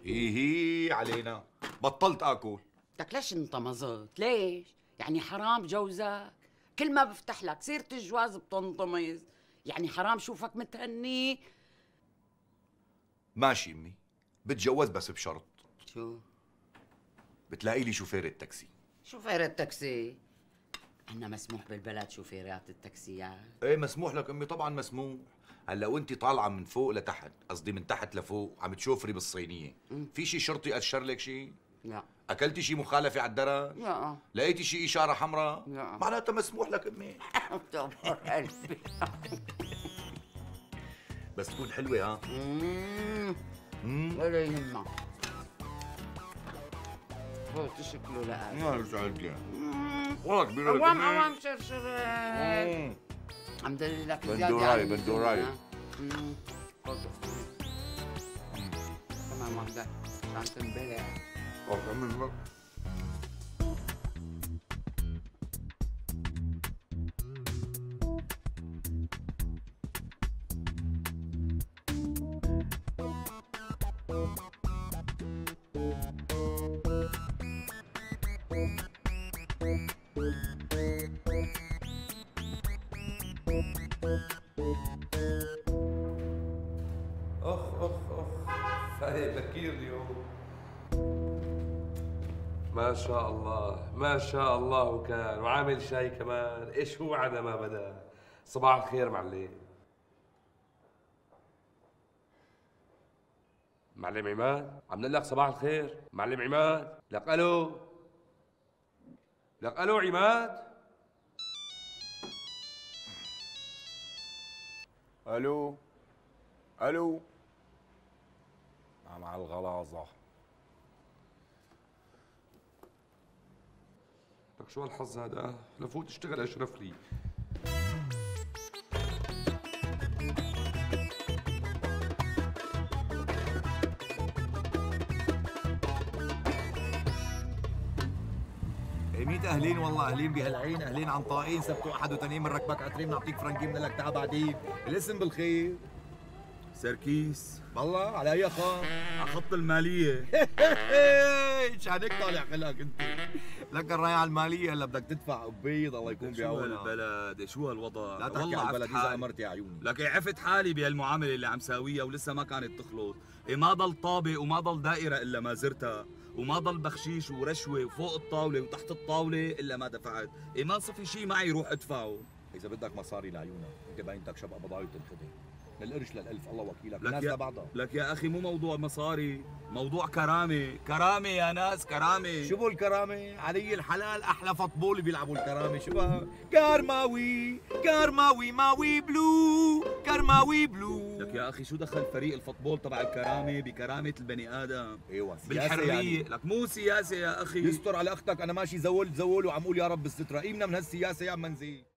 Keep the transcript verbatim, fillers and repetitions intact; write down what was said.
هي هي علينا، بطلت اكل. بدك ليش انطمزت؟ ليش؟ يعني حرام بجوزك؟ كل ما بفتح لك سيرة الجواز بتنطمز، يعني حرام شوفك متهني. ماشي امي، بتجوز بس بشرط. شو؟ بتلاقي لي شوفير التاكسي. شوفير التاكسي؟ عنا مسموح بالبلد شوفيرات التاكسيات؟ ايه مسموح لك امي، طبعا مسموح. هلا وانت طالعه من فوق لتحت، قصدي من تحت لفوق، عم تشوفري بالصينيه، في شي شرطي اشر لك شي؟ لا. اكلتي شي مخالفه على الدرج؟ لا. لقيتي شي اشاره حمراء؟ لا. معناتها مسموح لك امي. تكبر قلبي. بس تكون حلوه ها. اممم ولا يهمك. فوت شكله لقى. ما سألتك والله كبيرة لك قوام امي. قوام شرشرات. الحمد لله لك بندوراي بندوراي. كمان واحدة عشان تنبلع. اخ اخ اخ فايق بكير اليوم. ما شاء الله ما شاء الله، وكان وعامل شاي كمان. ايش هو عدا ما بدا. صباح الخير معلم. معلم عماد، عم لك صباح الخير. معلم عماد، لك الو. لك الو عماد. الو الو. مع الغلاظة. لك شو هالحظ هذا؟ لفوت اشتغل اشرف لي. ميت اهلين والله، اهلين بهالعين، اهلين عن طائين، سبت واحد وثنين بنركبك عترين بنعطيك فرنكين بنقول لك تعال بعدين. الاسم بالخير سركيس. والله على اي خط؟ على خط المالية. شانك طالع خلقك انت. لك رايح على المالية هلا بدك تدفع قبيض الله يكون بعونك. شو هالبلد، شو هالوضع؟ لا تحكي على البلد اذا امرت يا عيوني. لك عفت حالي بهالمعاملة اللي عم ساويها ولسه ما كانت تخلص، إيه ما ضل طابق وما ضل دائرة إلا ما زرتها، وما ضل بخشيش ورشوة وفوق الطاولة وتحت الطاولة إلا ما دفعت، إيه ما صفي شي معي روح ادفعه. اذا بدك مصاري لعيونك، انت باينتك شبق بضايع وتنخدم. للقرش للألف الله وكيلك، الناس لبعضها. لك يا أخي مو موضوع مصاري، موضوع كرامة، كرامة يا ناس كرامة. شو بو الكرامة؟ علي الحلال أحلى فطبول بيلعبوا الكرامة، شو بها؟ كرماوي كرماوي ماوي بلو كرماوي بلو. لك يا أخي شو دخل فريق الفطبول تبع الكرامة بكرامة البني آدم؟ ايوه بالحرية يعني. لك مو سياسة يا أخي. يستر على أختك، أنا ماشي زول زول وعم أقول يا رب بالسترة، قيمنا من هالسياسة يا منزي.